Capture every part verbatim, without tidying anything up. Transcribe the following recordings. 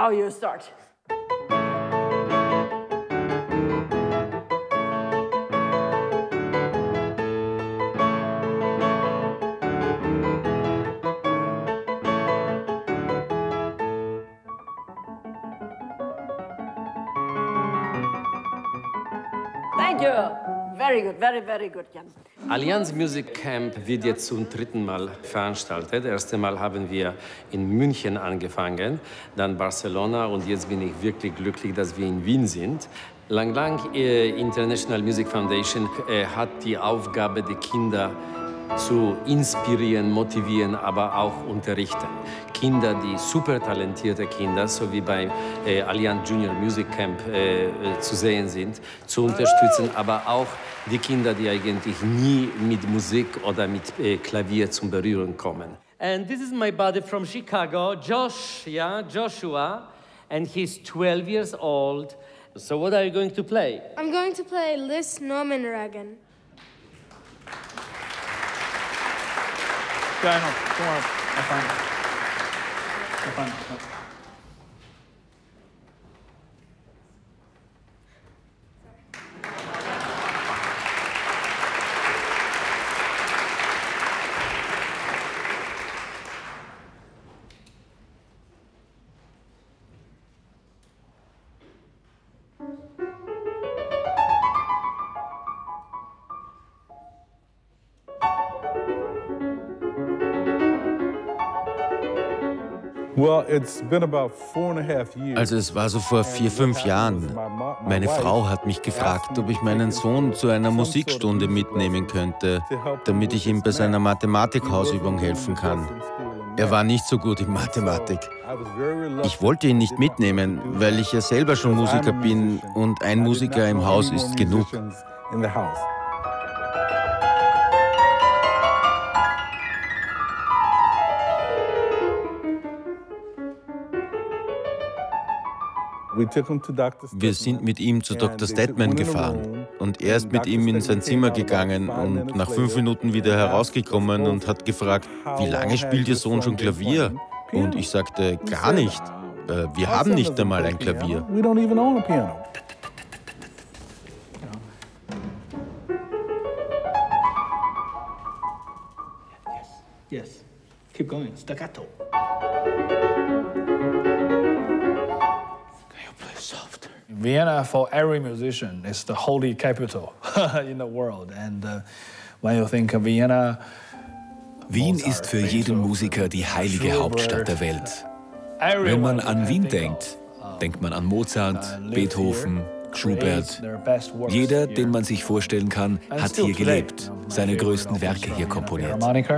now you start. Thank you. Very good, very, very good, Jan. Allianz Music Camp wird jetzt zum dritten Mal veranstaltet. Das erste Mal haben wir in München angefangen, dann Barcelona und jetzt bin ich wirklich glücklich, dass wir in Wien sind. Lang Lang äh, International Music Foundation äh, hat die Aufgabe, die Kinder zu inspirieren, motivieren, aber auch unterrichten. Kinder, die super talentierte Kinder, so wie beim äh, Allianz Junior Music Camp äh, zu sehen sind, zu unterstützen, aber auch die Kinder, die eigentlich nie mit Musik oder mit äh, Klavier zum Berühren kommen. And this is my buddy from Chicago, Josh, yeah, Joshua, and he's twelve years old. So what are you going to play? I'm going to play Lis Norman Regen. Yeah, I know. Don't worry. I'm fine. I'm fine. Also es war so vor vier, fünf Jahren. Meine Frau hat mich gefragt, ob ich meinen Sohn zu einer Musikstunde mitnehmen könnte, damit ich ihm bei seiner Mathematikhausübung helfen kann. Er war nicht so gut in Mathematik. Ich wollte ihn nicht mitnehmen, weil ich ja selber schon Musiker bin und ein Musiker im Haus ist genug. Wir sind mit ihm zu Doktor Steadman gefahren und er ist mit ihm in sein Zimmer gegangen und nach fünf Minuten wieder herausgekommen und hat gefragt, wie lange spielt Ihr Sohn schon Klavier? Und ich sagte, gar nicht. Äh, wir haben nicht einmal ein Klavier. Yes. Keep going. Staccato. Vienna, for every musician, is the holy capital in the world. And uh, when you think of Vienna, Wien ist für jeden Musiker die heilige Hauptstadt der Welt. Wenn man an Wien denkt, denkt man an Mozart, Beethoven, Schubert. Jeder, den man sich vorstellen kann, hat hier gelebt, seine größten Werke hier komponiert.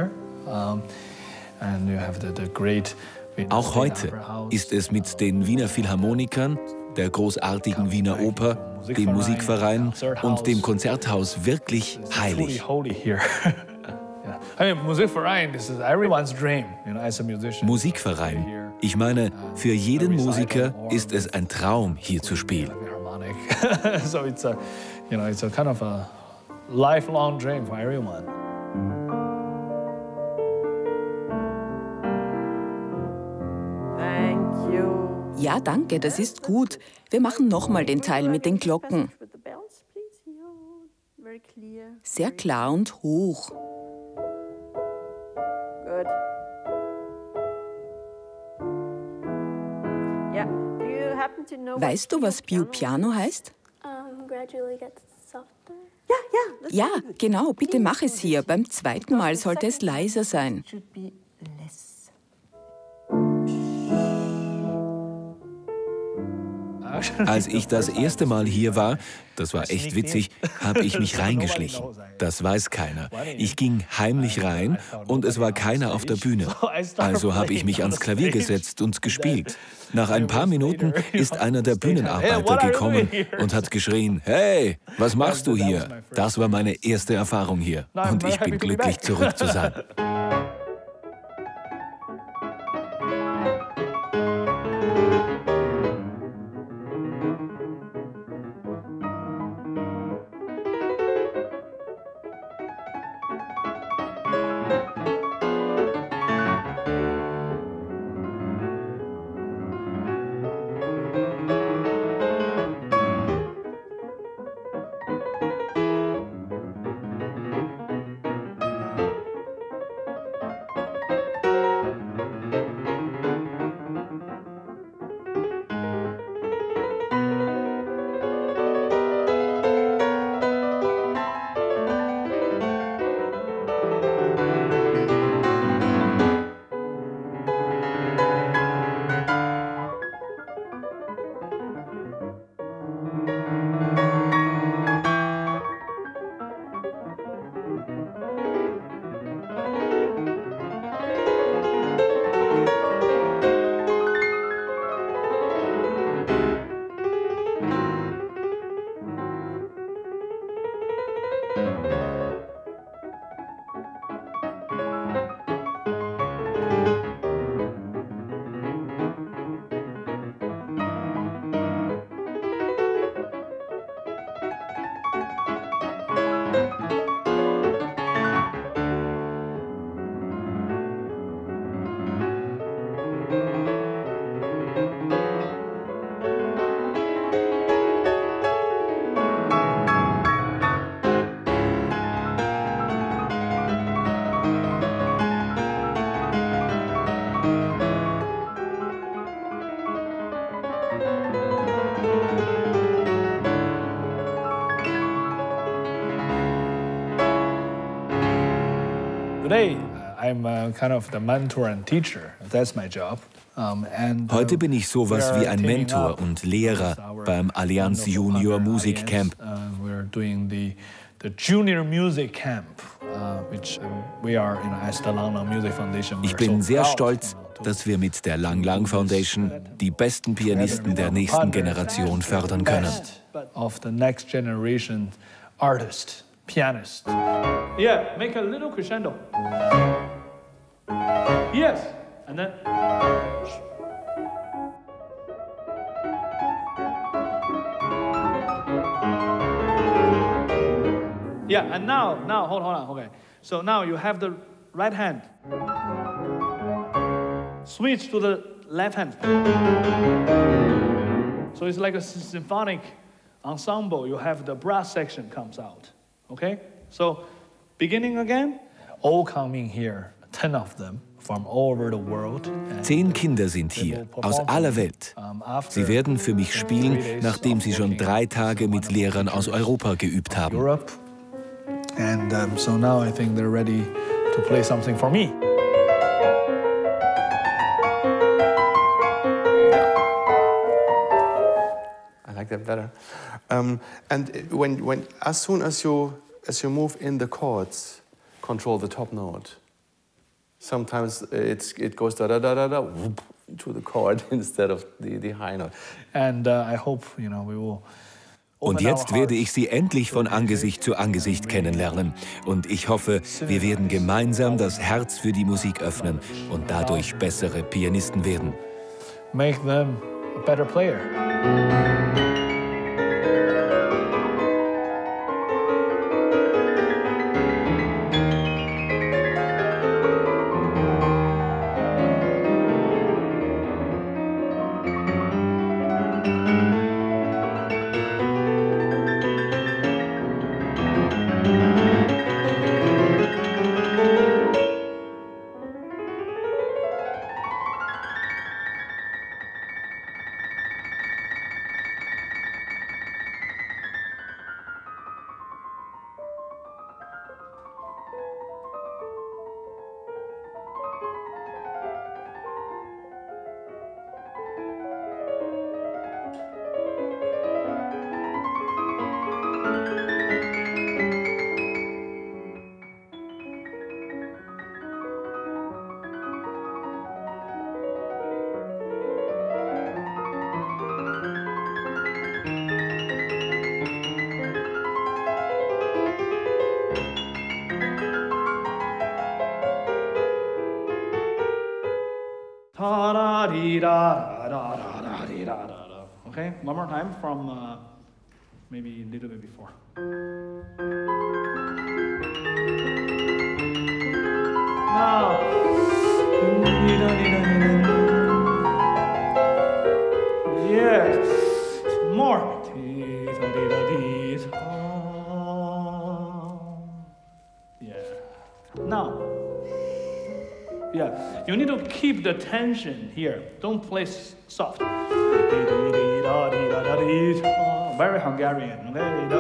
Auch heute ist es mit den Wiener Philharmonikern, der großartigen Wiener Oper, dem Musikverein und dem Konzerthaus wirklich heilig. Musikverein. Ich meine, für jeden Musiker ist es ein Traum, hier zu spielen. So it's a, you know, it's a kind of a lifelong dream for everyone. Thank you. Ja, danke, das ist gut. Wir machen nochmal den Teil mit den Glocken. Sehr klar und hoch. Good. Yeah. Do you happen to know Weißt du, was Piu Piano heißt? Um, gradually gets softer. Ja, ja. das Ja, ist gut. genau, bitte mach es hier. Beim zweiten Mal sollte es leiser sein. Should be less. Als ich das erste Mal hier war, das war echt witzig, habe ich mich reingeschlichen. Das weiß keiner. Ich ging heimlich rein und es war keiner auf der Bühne. Also habe ich mich ans Klavier gesetzt und gespielt. Nach ein paar Minuten ist einer der Bühnenarbeiter gekommen und hat geschrien, hey, was machst du hier? Das war meine erste Erfahrung hier und ich bin glücklich, zurück zu sein. Today, I'm uh, kind of the mentor and teacher. That's my job. Um, and, uh, Heute bin ich sowas wie ein Mentor und Lehrer beim Allianz Junior Music Camp. Uh, we're doing the, the Junior Music Camp, uh, which uh, we are in as the Lang Lang Music Foundation. Ich bin sehr stolz, dass wir mit der Lang Lang Foundation die besten Pianisten der nächsten Generation fördern können. Of the next generation artist, pianist. Yeah, make a little crescendo. Yes, and then. Yeah, and now, now, hold, hold on, okay. So now you have the right hand. Switch to the left hand. So it's like a symphonic ensemble. You have the brass section comes out, okay? So beginning again, all coming here, ten of them from all over the world. Zehn Kinder sind hier, aus aller Welt. Sie werden für mich spielen, nachdem sie schon drei Tage mit Lehrern aus Europa geübt haben. And um, so now I think they're ready to play something for me. I like that better. Um, and when, when, as soon as you, as you move in the chords, control the top note. Sometimes it's, it goes da da da da da whoop, to the chord instead of the, the high note. And uh, I hope, you know, we will. Und jetzt werde ich sie endlich von Angesicht zu Angesicht kennenlernen. Und ich hoffe, wir werden gemeinsam das Herz für die Musik öffnen und dadurch bessere Pianisten werden. Make them a better player. Okay, one more time from uh, maybe a little bit before. Now. Yes. More. Yeah. Now. Yeah, you need to keep the tension here. Don't play soft. Very Hungarian.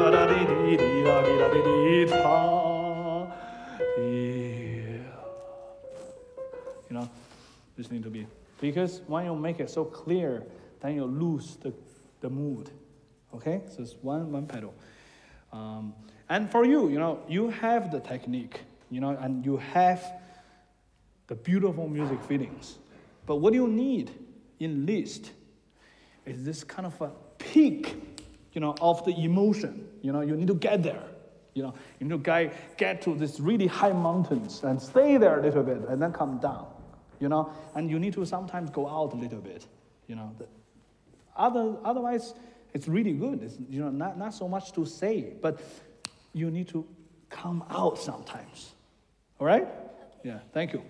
You know, this need to be, because when you make it so clear, then you lose the, the mood. Okay, so it's one one pedal. Um, and for you, you know, you have the technique, you know, and you have the beautiful music feelings. But what you need in Liszt is this kind of a peak, you know, of the emotion. You know, you need to get there. You know, you need to get to this really high mountains and stay there a little bit and then come down. You know, and you need to sometimes go out a little bit. You know, the, other otherwise it's really good. It's, you know, not not so much to say, but you need to come out sometimes. All right? Yeah. Thank you.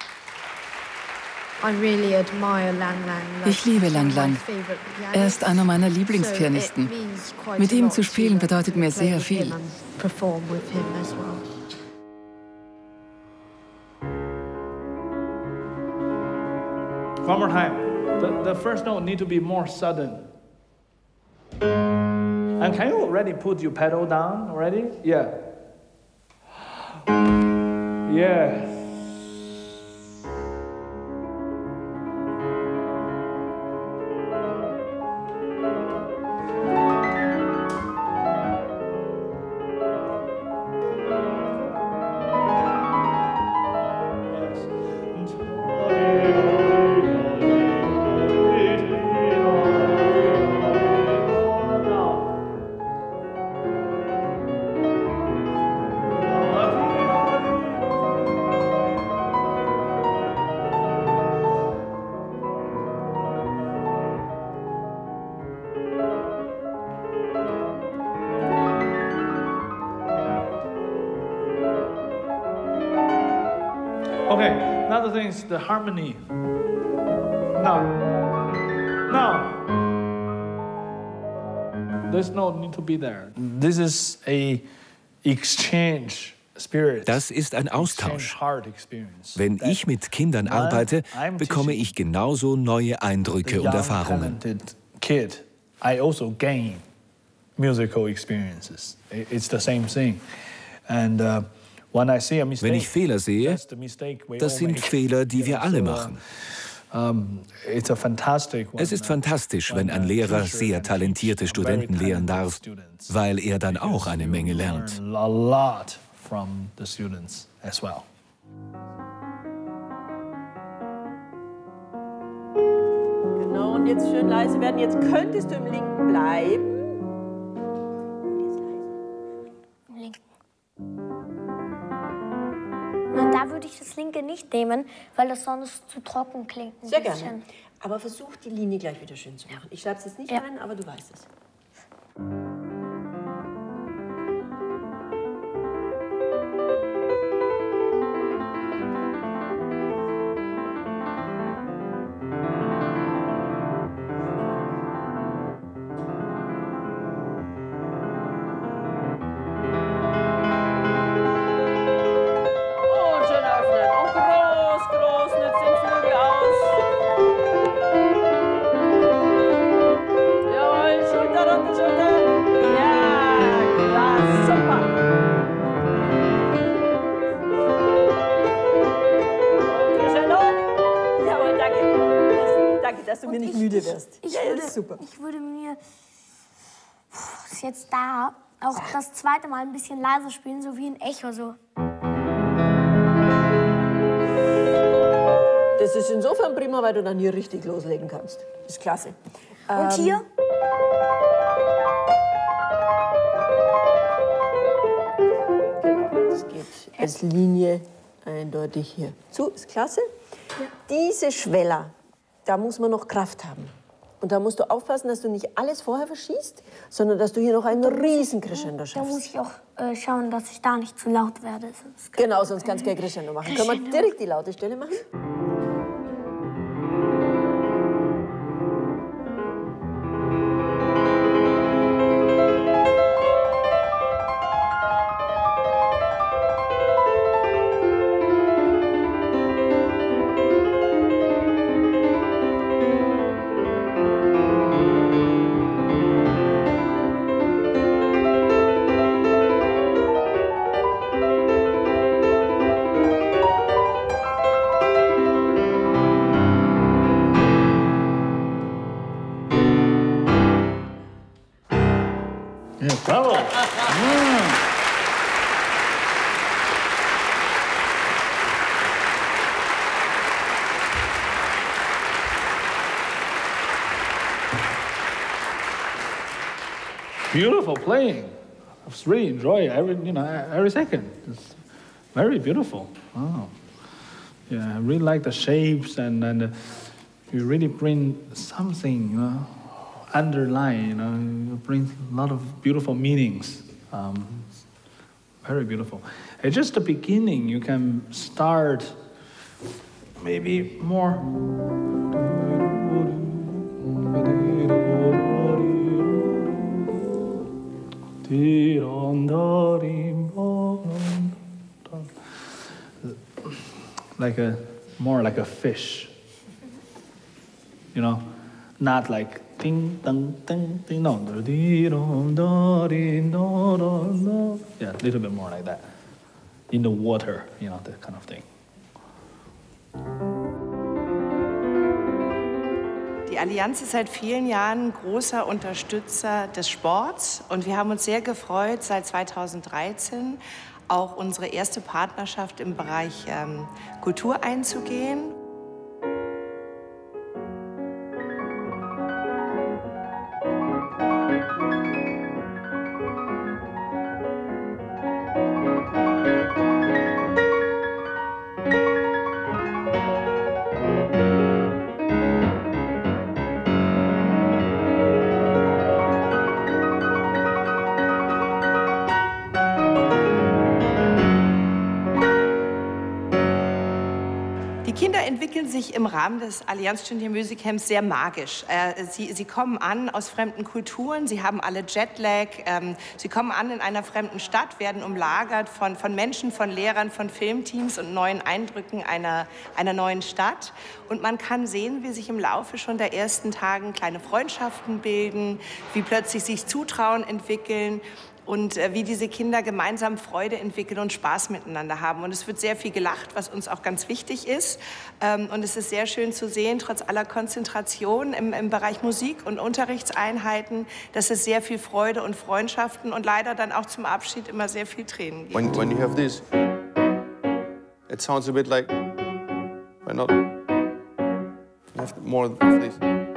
Ich liebe Lang Lang. Er ist einer meiner Lieblingspianisten. Mit ihm zu spielen bedeutet mir sehr viel. One more time. The, the first note need to be more sudden. And can you already put your pedal down already? Yeah. Yeah. Okay, another thing is the harmony. Now, now, there's no need to be there. This is a exchange spirit. Das ist ein Austausch. Wenn ich mit Kindern arbeite, bekomme ich genauso neue Eindrücke und Erfahrungen. Kid, I also gain musical experiences. It's the same thing, and. Uh, Wenn ich Fehler sehe, das sind Fehler, die wir alle machen. Es ist fantastisch, wenn ein Lehrer sehr talentierte Studenten lehren darf, weil er dann auch eine Menge lernt. Genau, und jetzt schön leise werden. Jetzt könntest du im Linken bleiben. Und da würde ich das linke nicht nehmen, weil das sonst zu trocken klingt. Ein Sehr bisschen. gerne. Aber versuch, die Linie gleich wieder schön zu machen. Ich schreibe es jetzt nicht Ja. rein, aber du weißt es. Dass du mir nicht müde wirst. Ich, ja, würde, das ist super. ich würde mir ist jetzt da auch das zweite Mal ein bisschen leiser spielen, so wie ein Echo. So. Das ist insofern prima, weil du dann hier richtig loslegen kannst. Das ist klasse. Und Ähm, hier? Genau, das geht als Linie eindeutig hier zu. Ist klasse. Ja. Diese Schweller, da muss man noch Kraft haben. Und da musst du aufpassen, dass du nicht alles vorher verschießt, sondern dass du hier noch einen riesen Crescendo Da muss schaffst. ich auch äh, schauen, dass ich da nicht zu laut werde. Sonst Genau, sonst kannst du kein Crescendo machen. Können wir Crescendo. direkt die laute Stelle machen? Yeah, bravo. beautiful playing. I really enjoy every, you know, every second. It's very beautiful. Oh. Yeah, I really like the shapes and, and uh, you really bring something, you know, underline, you know, you bring a lot of beautiful meanings. Um, very beautiful. It's just the beginning. You can start maybe more. Like a, more like a fish, you know, not like ding, ding, ding, ding, no. Yeah, a little bit more like that. In the water, you know, that kind of thing. Die Allianz ist seit vielen Jahren großer Unterstützer des Sports und wir haben uns sehr gefreut, seit zweitausenddreizehn auch unsere erste Partnerschaft im Bereich ähm, Kultur einzugehen. Die Kinder entwickeln sich im Rahmen des Allianz Studio Music Camps sehr magisch. Äh, sie, sie kommen an aus fremden Kulturen, sie haben alle Jetlag, ähm, sie kommen an in einer fremden Stadt, werden umlagert von, von Menschen, von Lehrern, von Filmteams und neuen Eindrücken einer, einer neuen Stadt. Und man kann sehen, wie sich im Laufe schon der ersten Tagen kleine Freundschaften bilden, wie plötzlich sich Zutrauen entwickeln. Und äh, wie diese Kinder gemeinsam Freude entwickeln und Spaß miteinander haben. Und es wird sehr viel gelacht, was uns auch ganz wichtig ist. Ähm, und es ist sehr schön zu sehen, trotz aller Konzentration im, im Bereich Musik und Unterrichtseinheiten, dass es sehr viel Freude und Freundschaften und leider dann auch zum Abschied immer sehr viel Tränen gibt. When, when you have this, it sounds a bit like, why not? You have more of this.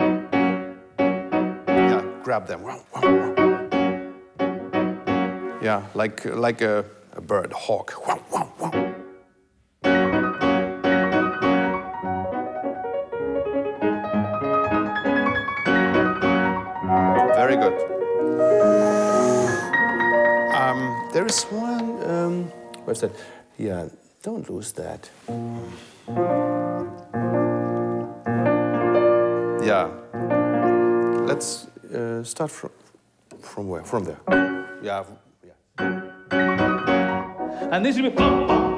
Yeah, grab them. Yeah, like, like a, a bird, a hawk. Very good. Um, there is one, um, where's that? Yeah, don't lose that. Yeah. Let's uh, start from, from where? From there. Yeah. And this will be bum, bum,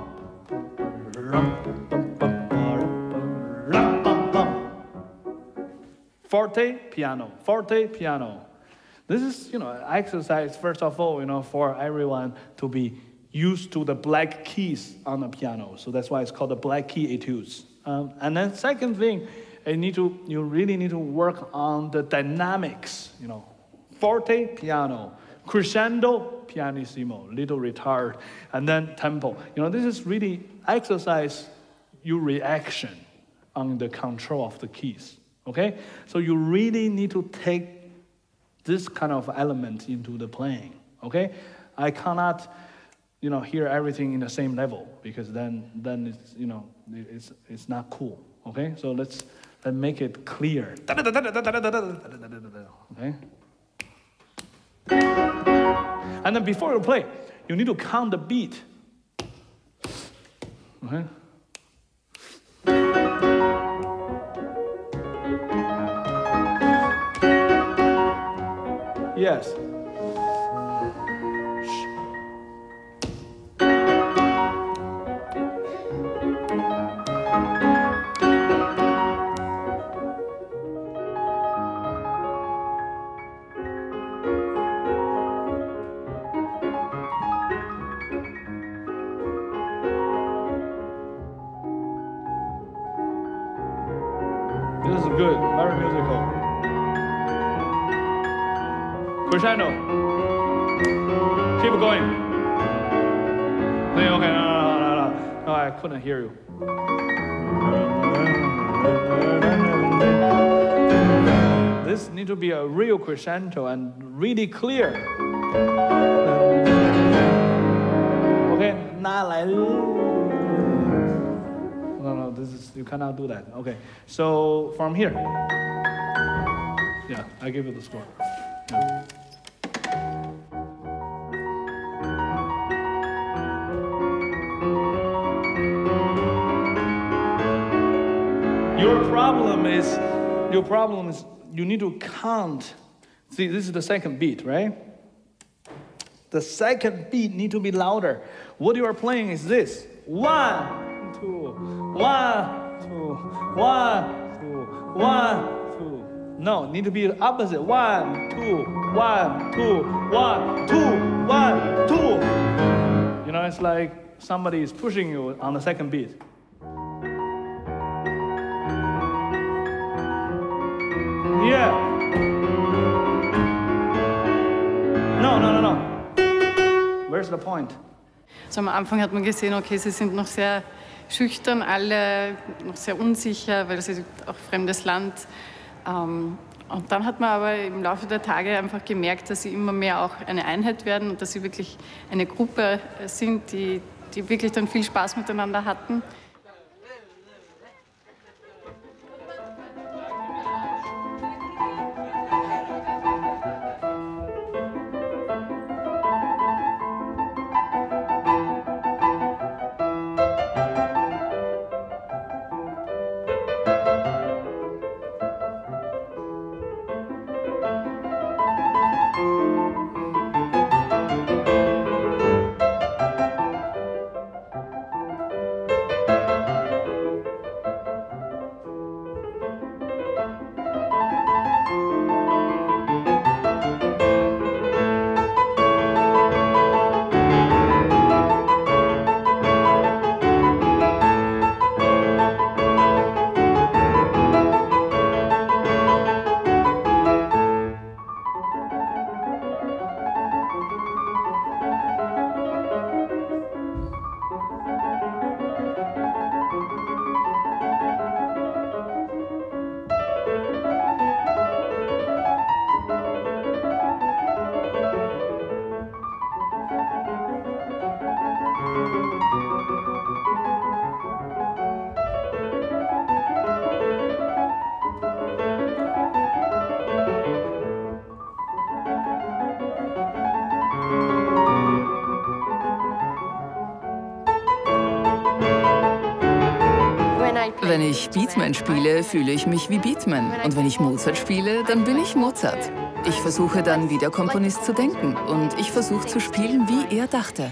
bum. Forte, piano, forte, piano. This is, you know, exercise, first of all, you know, for everyone to be used to the black keys on the piano. So that's why it's called the black key etudes. Um, and then second thing, you need to, you really need to work on the dynamics, you know, forte, piano. Crescendo, pianissimo, little retard, and then tempo. You know, this is really exercise your reaction on the control of the keys, okay? So you really need to take this kind of element into the playing, okay? I cannot, you know, hear everything in the same level because then, then it's, you know, it's, it's not cool, okay? So let's, let's make it clear, okay? And then before you play, you need to count the beat. Okay? Yes. This is good, very musical. Crescendo. Keep it going. Okay, no, no, no, no, no. No, I couldn't hear you. This this need to be a real crescendo and really clear. Okay, not like. No, no, this is you cannot do that. Okay, so from here. Yeah, I give you the score. Yeah. Your problem is, your problem is you need to count. See, this is the second beat, right? The second beat need to be louder. What you are playing is this. One, two, one, two, one, two, one, two. No, need to be opposite. One, two, one, two, one, two, one, two. You know, it's like somebody is pushing you on the second beat. Yeah. No, no, no, no. Where's the point? So am Anfang hat man gesehen, okay, sie sind noch sehr schüchtern, alle noch sehr unsicher, weil es auch fremdes Land. Ähm, und dann hat man aber im Laufe der Tage einfach gemerkt, dass sie immer mehr auch eine Einheit werden und dass sie wirklich eine Gruppe sind, die, die wirklich dann viel Spaß miteinander hatten. Wenn ich Beatman spiele, fühle ich mich wie Beatman. Und wenn ich Mozart spiele, dann bin ich Mozart. Ich versuche dann wie der Komponist zu denken. Und ich versuche zu spielen, wie er dachte.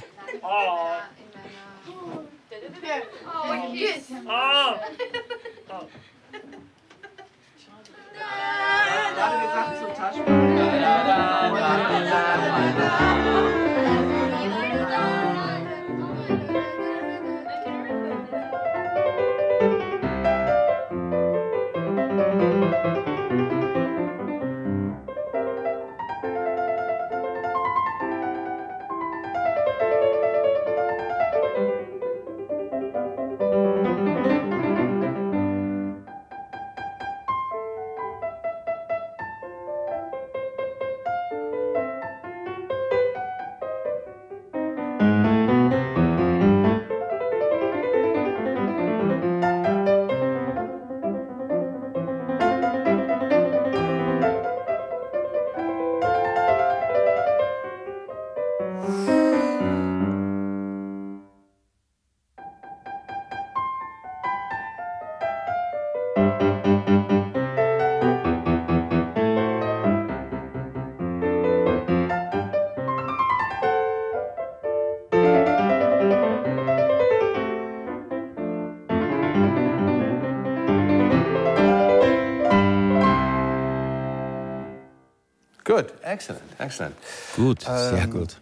Good, excellent, excellent. Gut, sehr gut.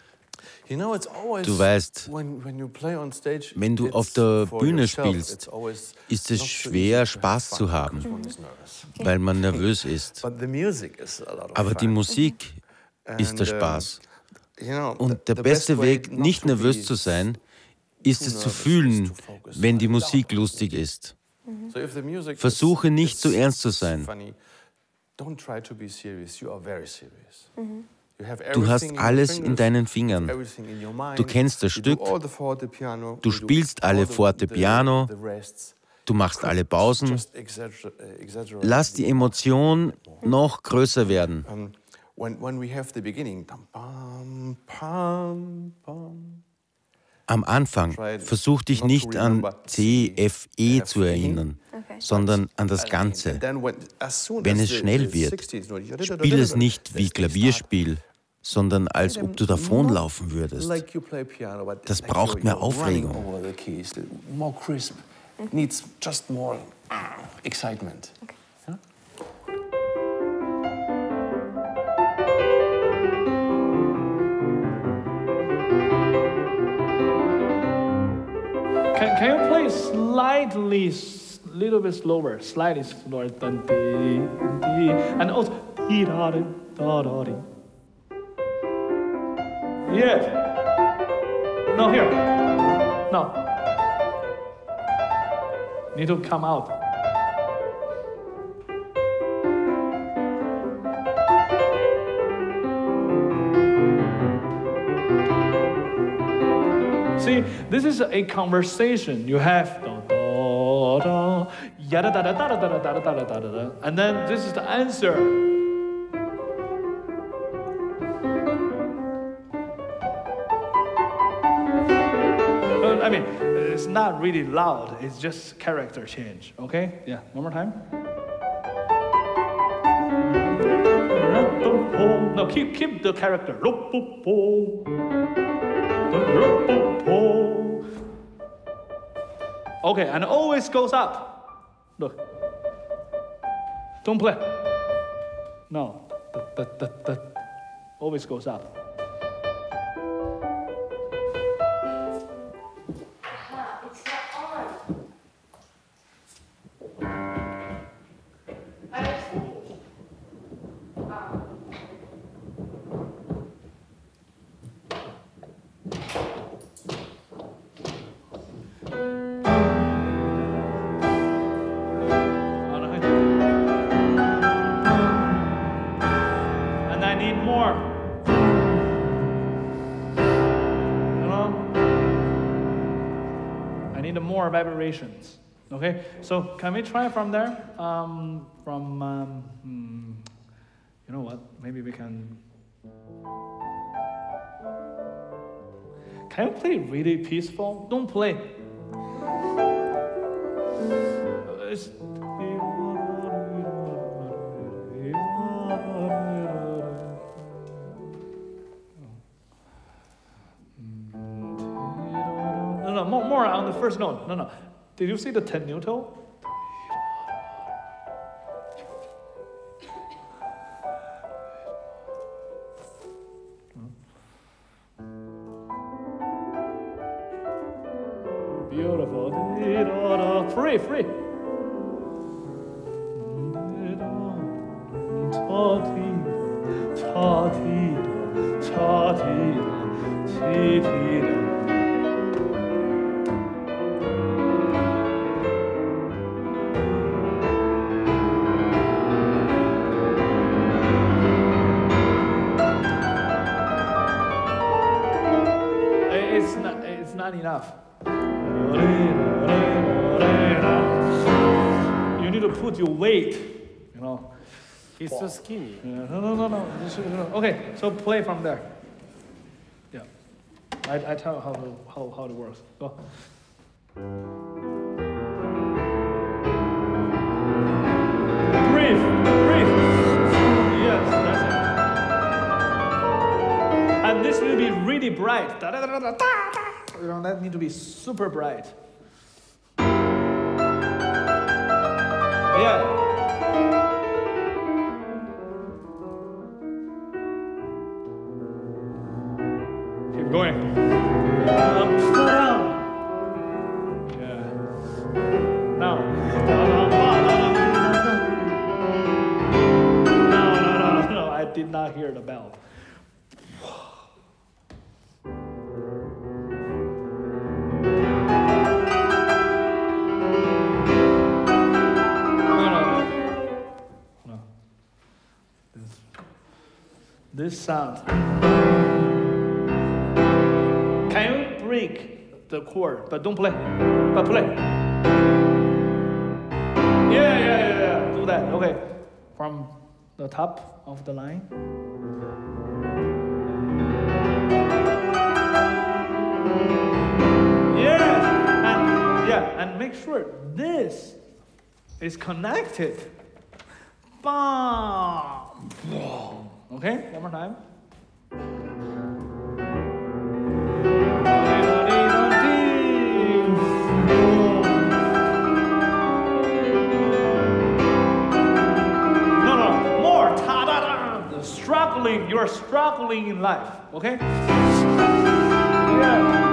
Du weißt, wenn du auf der Bühne spielst, ist es schwer, Spaß zu haben, weil man nervös ist. Aber die Musik ist der Spaß. Und der beste Weg, nicht nervös zu sein, ist es zu fühlen, wenn die Musik lustig ist. Versuche nicht zu ernst zu sein. Du hast alles in deinen Fingern. Du kennst das Stück, du spielst alle Fortepiano, du machst alle Pausen. Lass die Emotion noch größer werden. Am Anfang versuch dich nicht an C, F, E zu erinnern, sondern an das Ganze. Wenn es schnell wird, spiel es nicht wie Klavierspiel, sondern als ob du davonlaufen würdest. Das braucht mehr Aufregung. Needs just more excitement. Okay. Huh? Can, can you play slightly, little bit slower, slightly slower than the, the and also dee da da da da da. Yeah. No, here. No. Need to come out. See, this is a conversation you have. Da, da, da, yada, da, da, da, da, da, da, da, da, da, and then this is the answer. I mean, it's not really loud, it's just character change, okay? Yeah, one more time. No, keep, keep the character. Okay, and always goes up. Look. Don't play. No, that, that, that, that always goes up. Vibrations. Okay, so can we try from there? Um, from um, hmm, you know what? Maybe we can. Can you play really peaceful? Don't play. It's... No, no, more, more on the first note. No, no. Did you see the tenuto? Beautiful. Free, free. It's not, it's not enough. You need to put your weight, you know. He's so skinny. Yeah, no, no, no, no. Okay, so play from there. Yeah, I, I tell you how to, how how it works. Go. Breathe, breathe. Yes, that's it. And this will be really bright. Da, da, da, da, da, da. You know, that need to be super bright. Yeah. Keep going. Up, down. Yeah. Now. No, no, no, no, no. I did not hear the bell. No, no, no. this sound. Can you break the chord, but don't play, but play. Yeah, yeah, yeah, yeah, do that, okay. From the top of the line. Yes, and yeah, and make sure this is connected. Bam. Okay, one more time. No, no, more. Ta-da-da. The struggling, you're struggling in life, okay? Yeah.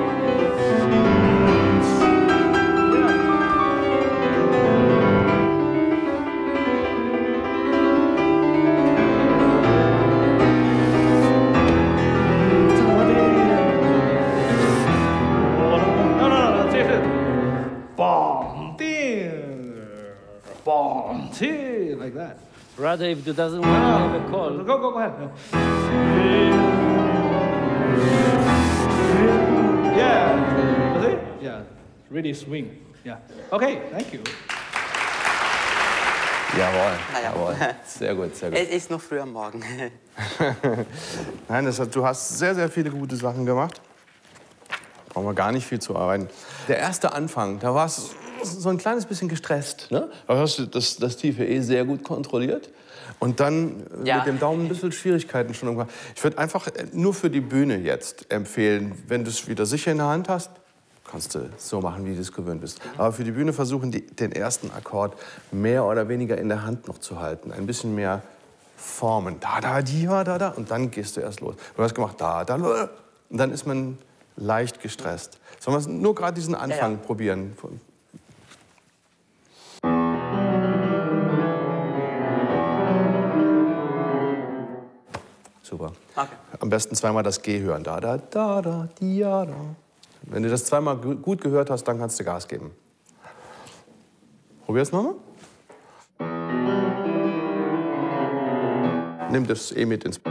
Like that. Rather, if it doesn't want to have a call. Go, go, go ahead. Yeah. Was it? Yeah. Really swing. Yeah. Okay, thank you. Jawohl. Na ja. Jawohl. Sehr gut, sehr gut. Es ist noch früh am Morgen. Nein, das hat, du hast sehr, sehr viele gute Sachen gemacht. Brauchen wir gar nicht viel zu arbeiten. Der erste Anfang, da war es so ein kleines bisschen gestresst. Ne? Aber hast du das, das tiefe E sehr gut kontrolliert. Und dann ja. mit dem Daumen ein bisschen Schwierigkeiten schon irgendwann. Ich würde einfach nur für die Bühne jetzt empfehlen, wenn du es wieder sicher in der Hand hast, kannst du so machen, wie du es gewöhnt bist. Aber für die Bühne versuchen, die, den ersten Akkord mehr oder weniger in der Hand noch zu halten. Ein bisschen mehr formen. Da, da, die, da, da. Und dann gehst du erst los. Du hast gemacht, da, da, und dann ist man leicht gestresst. Sollen wir nur gerade diesen Anfang ja, ja. probieren? Super. Okay. Am besten zweimal das G hören. Da, da, da, da, di, da. Wenn du das zweimal gut gehört hast, dann kannst du Gas geben. Probier's nochmal. Nimm das E mit ins... Gut,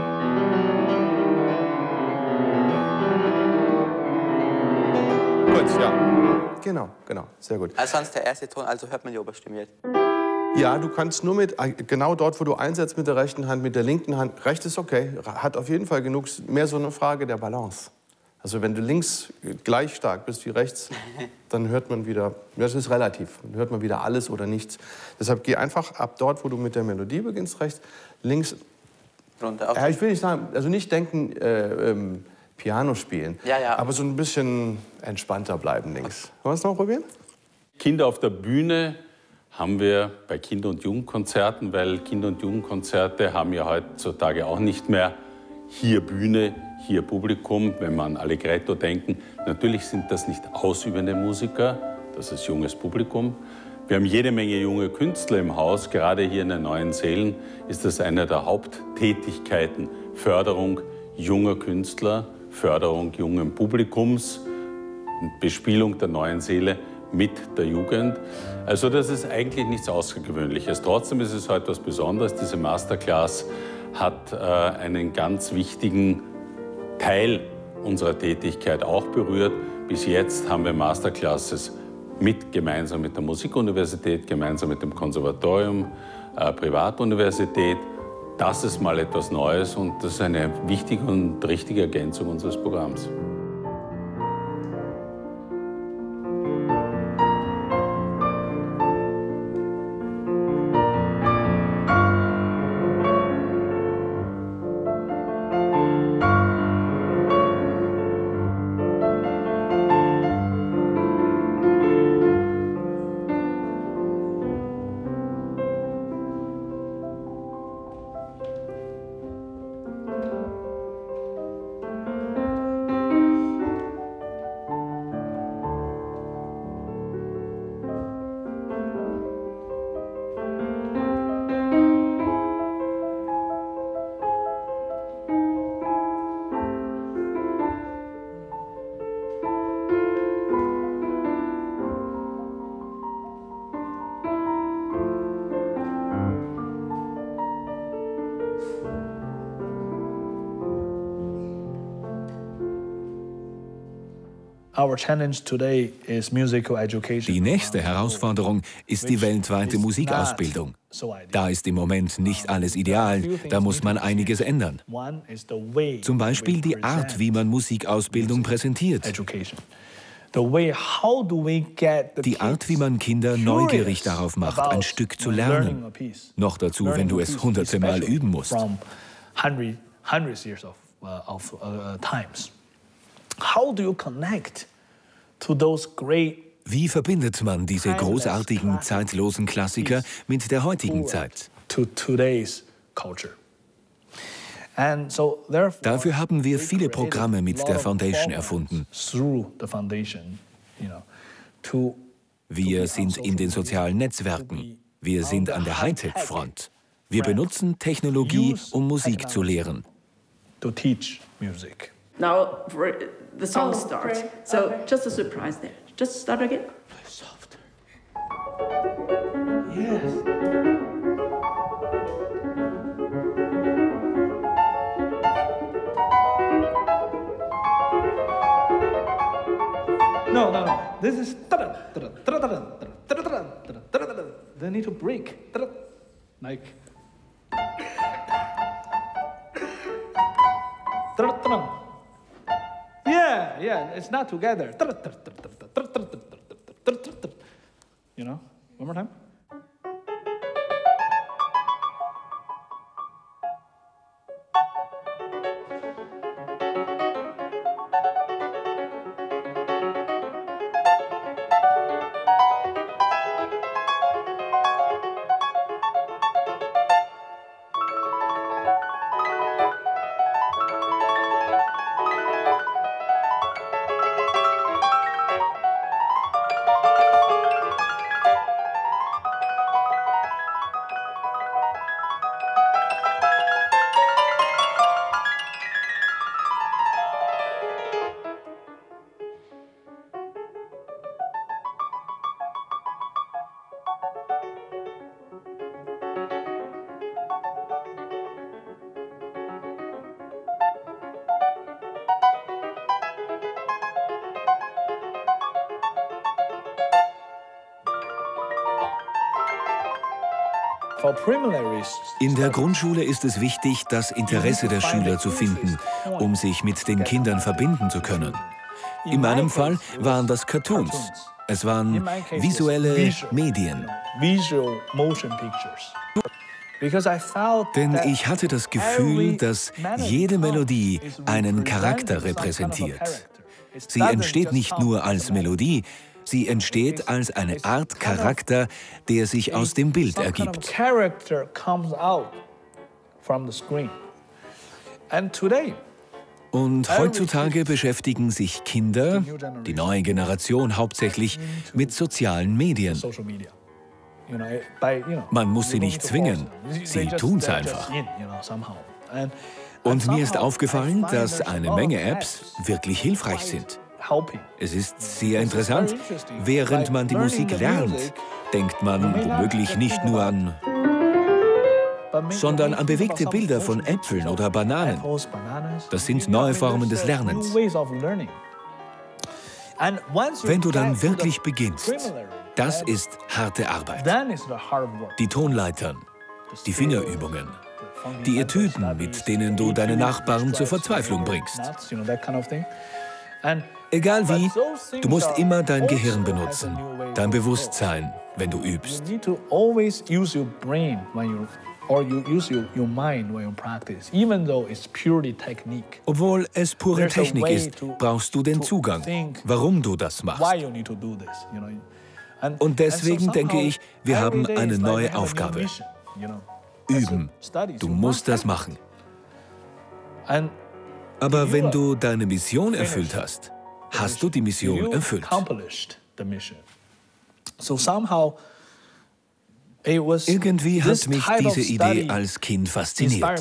ja. Genau, genau. Sehr gut. Also sonst der erste Ton, also hört man die Oberstimme jetzt. Ja, du kannst nur mit, genau dort, wo du einsetzt mit der rechten Hand, mit der linken Hand, rechts ist okay, hat auf jeden Fall genug, mehr so eine Frage der Balance. Also wenn du links gleich stark bist wie rechts, dann hört man wieder, das ist relativ, dann hört man wieder alles oder nichts. Deshalb geh einfach ab dort, wo du mit der Melodie beginnst, rechts, links. Runter. Ja, ich will nicht sagen, also nicht denken, äh, ähm, Piano spielen, ja, ja. aber so ein bisschen entspannter bleiben links. Wollen wir es noch probieren? Kinder auf der Bühne haben wir bei Kinder- und Jugendkonzerten, weil Kinder- und Jugendkonzerte haben ja heutzutage auch nicht mehr hier Bühne, hier Publikum, wenn wir an Allegretto denken. Natürlich sind das nicht ausübende Musiker, das ist junges Publikum. Wir haben jede Menge junge Künstler im Haus, gerade hier in den Neuen Sälen ist das eine der Haupttätigkeiten. Förderung junger Künstler, Förderung jungen Publikums, Bespielung der Neuen Säle mit der Jugend. Also das ist eigentlich nichts Außergewöhnliches. Trotzdem ist es heute etwas Besonderes. Diese Masterclass hat äh, einen ganz wichtigen Teil unserer Tätigkeit auch berührt. Bis jetzt haben wir Masterclasses mit, gemeinsam mit der Musikuniversität, gemeinsam mit dem Konservatorium, äh, Privatuniversität. Das ist mal etwas Neues und das ist eine wichtige und richtige Ergänzung unseres Programms. Die nächste Herausforderung ist die weltweite Musikausbildung. Da ist im Moment nicht alles ideal, da muss man einiges ändern. Zum Beispiel die Art, wie man Musikausbildung präsentiert. Die Art, wie man Kinder neugierig darauf macht, ein Stück zu lernen. Noch dazu, wenn du es hunderte Mal üben musst. Wie verbindet man diese großartigen, zeitlosen Klassiker mit der heutigen Zeit? Dafür haben wir viele Programme mit der Foundation erfunden. Wir sind in den sozialen Netzwerken. Wir sind an der Hightech-Front. Wir benutzen Technologie, um Musik zu lehren. Now the song starts. So just a surprise there. Just start again. Soft. Yes. No, no, no. This is. They need to break. Like. Yeah, yeah, it's not together. You know, one more time. In der Grundschule ist es wichtig, das Interesse der Schüler zu finden, um sich mit den Kindern verbinden zu können. In meinem Fall waren das Cartoons. Es waren visuelle Medien. Denn ich hatte das Gefühl, dass jede Melodie einen Charakter repräsentiert. Sie entsteht nicht nur als Melodie, sie entsteht als eine Art Charakter, der sich aus dem Bild ergibt. Und heutzutage beschäftigen sich Kinder, die neue Generation, hauptsächlich mit sozialen Medien. Man muss sie nicht zwingen, sie tun's einfach. Und mir ist aufgefallen, dass eine Menge Apps wirklich hilfreich sind. Es ist sehr interessant. Während man die Musik lernt, denkt man womöglich nicht nur an, sondern an bewegte Bilder von Äpfeln oder Bananen. Das sind neue Formen des Lernens. Wenn du dann wirklich beginnst, das ist harte Arbeit. Die Tonleitern, die Fingerübungen, die Etüden, mit denen du deine Nachbarn zur Verzweiflung bringst. Egal wie, du musst immer dein Gehirn benutzen, dein Bewusstsein, wenn du übst. Obwohl es pure Technik ist, brauchst du den Zugang, warum du das machst. Und deswegen denke ich, wir haben eine neue Aufgabe. Üben. Du musst das machen. Aber wenn du deine Mission erfüllt hast, hast du die Mission erfüllt. Irgendwie hat mich diese Idee als Kind fasziniert.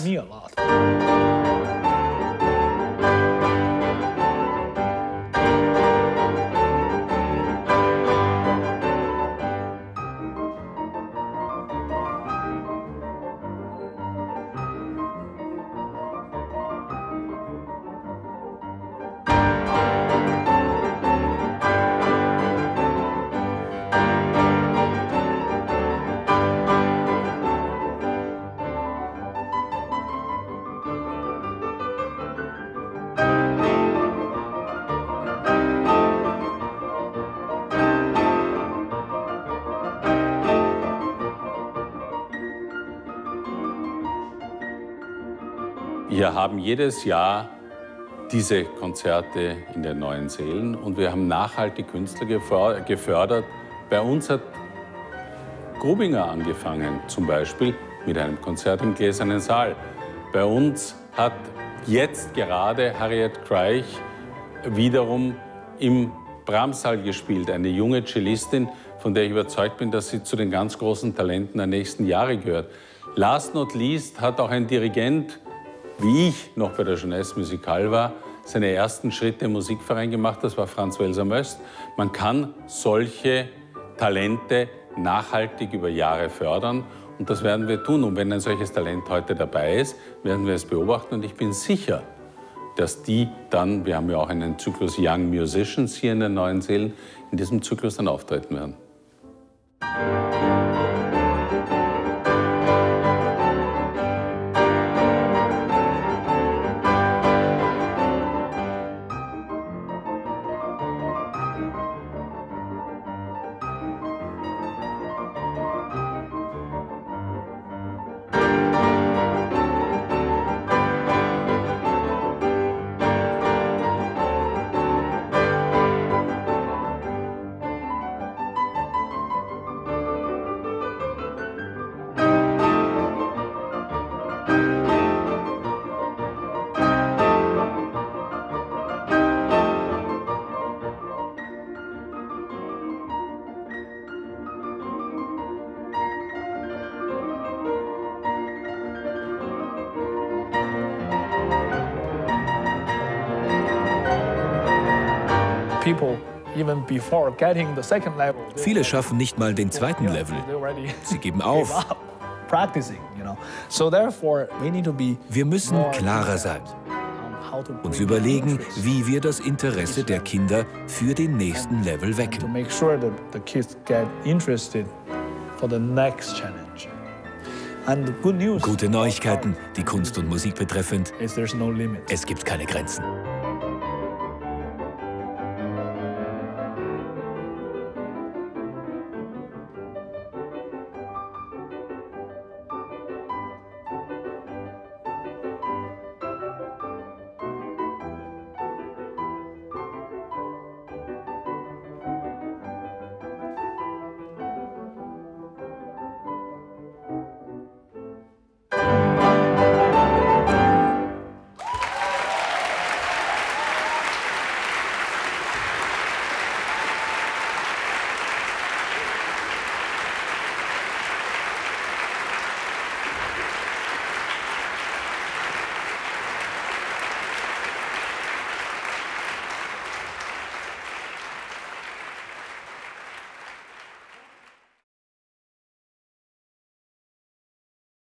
Wir haben jedes Jahr diese Konzerte in den neuen Sälen und wir haben nachhaltig Künstler gefördert. Bei uns hat Grubinger angefangen, zum Beispiel mit einem Konzert im Gläsernen Saal. Bei uns hat jetzt gerade Harriet Kreich wiederum im Brahms-Saal gespielt, eine junge Cellistin, von der ich überzeugt bin, dass sie zu den ganz großen Talenten der nächsten Jahre gehört. Last not least hat auch ein Dirigent, wie ich noch bei der Jeunesse Musicale war, seine ersten Schritte im Musikverein gemacht. Das war Franz Welser-Möst. Man kann solche Talente nachhaltig über Jahre fördern und das werden wir tun. Und wenn ein solches Talent heute dabei ist, werden wir es beobachten und ich bin sicher, dass die dann, wir haben ja auch einen Zyklus Young Musicians hier in den neuen Sälen, in diesem Zyklus dann auftreten werden. Viele schaffen nicht mal den zweiten Level. Sie geben auf. Wir müssen klarer sein. Uns überlegen, wie wir das Interesse der Kinder für den nächsten Level wecken. Gute Neuigkeiten, die Kunst und Musik betreffend. Es gibt keine Grenzen.